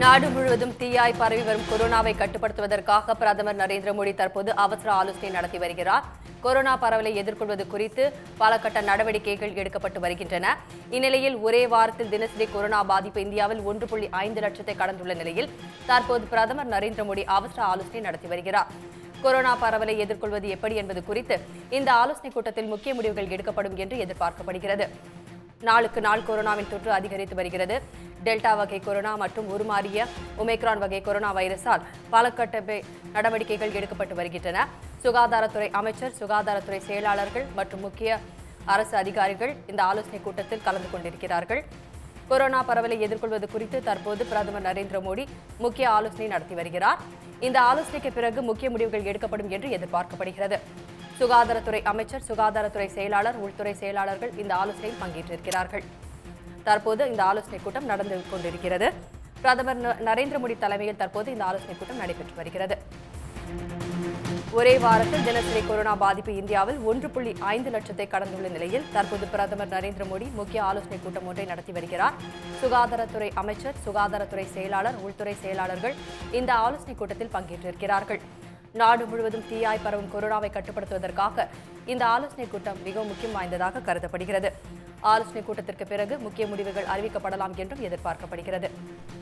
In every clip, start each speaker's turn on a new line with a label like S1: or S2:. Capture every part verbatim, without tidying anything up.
S1: நாடு முழுவதும் தீயாய் பரவி வரும் கொரோனாவை கட்டுப்படுத்துவதற்காக பிரதமர் நரேந்திர மோடி தற்போது அவசர ஆலோசனை நடத்தி வருகிறார். கொரோனா பரவலை எதிர்கொள்வது குறித்து பல கட்ட நடவடிக்கைகள் எடுக்கப்பட்டு வருகின்றன. இந்நிலையில் ஒரே வாரத்தில் தினசரி கொரோனா பாதிப்பு இந்தியாவில் ஒன்று புள்ளி ஐந்து லட்சத்தை கடந்துள்ள நிலையில் தற்போது பிரதமர் நரேந்திர மோடி அவசர ஆலோசனை நடத்தி வருகிறார். கொரோனா பரவலை எதிர்கொள்வது எப்படி என்பது குறித்து இந்த ஆலோசனைக் கூட்டத்தில் முக்கிய முடிவுகள் எடுக்கப்படும் என்று எதிர்பார்க்கப்படுகிறது. நாளுக்கு நாள் கொரோனாவின் தொற்று அதிகரித்து வருகிறது. டெல்டா வகை கொரோனா மற்றும் உருமாறிய ஒமைக்ரான் வகை கொரோனா வைரஸால் பல கட்ட நடவடிக்கைகள் எடுக்கப்பட்டு வருகின்றன. சுகாதாரத்துறை அமைச்சர், சுகாதாரத்துறை செயலாளர்கள் மற்றும் முக்கிய அரசு அதிகாரிகள் இந்த ஆலோசனைக் கூட்டத்தில் கலந்து கொண்டிருக்கிறார்கள். கொரோனா பரவலை எதிர்கொள்வது குறித்து தற்போது பிரதமர் நரேந்திர மோடி முக்கிய ஆலோசனை நடத்தி வருகிறார். இந்த ஆலோசனைக்கு பிறகு முக்கிய முடிவுகள் எடுக்கப்படும் என்று எதிர்பார்க்கப்படுகிறது. சுகாதாரத்துறை அமைச்சர், சுகாதாரத்துறை செயலாளர், உள்துறை செயலாளர்கள் இந்த ஆலோசனையில் பங்கேற்றிருக்கிறார்கள். தற்போது இந்த ஆலோசனைக் கூட்டம் நடந்து கொண்டிருக்கிறது. பிரதமர் நரேந்திர மோடி தலைமையில் தற்போது இந்த ஆலோசனைக் கூட்டம் நடைபெற்று வருகிறது. ஒரே வாரத்தில் தினசரி கொரோனா பாதிப்பு இந்தியாவில் ஒன்று புள்ளி ஐந்து லட்சத்தை கடந்துள்ள நிலையில் தற்போது பிரதமர் நரேந்திர மோடி முக்கிய ஆலோசனைக் கூட்டம் ஒன்றை நடத்தி வருகிறார். சுகாதாரத்துறை அமைச்சர், சுகாதாரத்துறை செயலாளர், உள்துறை செயலாளர்கள் இந்த ஆலோசனைக் கூட்டத்தில் பங்கேற்றிருக்கிறார்கள். நாடு முழுவதும் தீயாய் பரவும் கொரோனாவை கட்டுப்படுத்துவதற்காக இந்த ஆலோசனைக் கூட்டம் மிகவும் முக்கியம் வாய்ந்ததாக கருதப்படுகிறது. ஆலோசனைக் கூட்டத்திற்கு பிறகு முக்கிய முடிவுகள் அறிவிக்கப்படலாம் என்றும் எதிர்பார்க்கப்படுகிறது.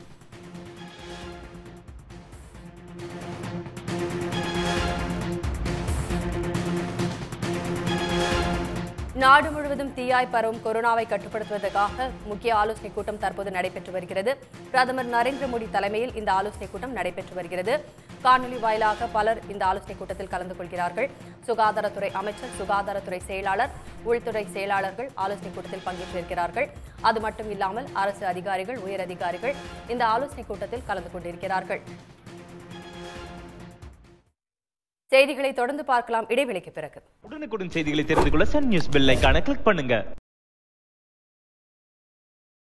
S1: நாடு முழுவதும் தீயாய் பரவும் கொரோனாவை கட்டுப்படுத்துவதற்காக முக்கிய ஆலோசனைக் கூட்டம் தற்போது நடைபெற்று வருகிறது. பிரதமர் நரேந்திர மோடி தலைமையில் இந்த ஆலோசனைக் கூட்டம் நடைபெற்று வருகிறது. காணொலி வாயிலாக பலர் இந்த ஆலோசனைக் கூட்டத்தில் கலந்து கொள்கிறார்கள். சுகாதாரத்துறை அமைச்சர், சுகாதாரத்துறை செயலாளர், உள்துறை செயலாளர்கள் ஆலோசனைக் கூட்டத்தில் பங்கேற்றிருக்கிறார்கள். அது மட்டும் இல்லாமல் அரசு அதிகாரிகள், உயர் அதிகாரிகள் இந்த ஆலோசனைக் கூட்டத்தில் கலந்து கொண்டிருக்கிறார்கள். செய்திகளை தொடர்ந்து பார்க்கலாம் இடைவெளிக்கு பிறகு.
S2: உடனுக்குடன் செய்திகளை தெரிந்து கொள்ள சன் நியூஸ் பெல் ஐகானை கிளிக் பண்ணுங்க.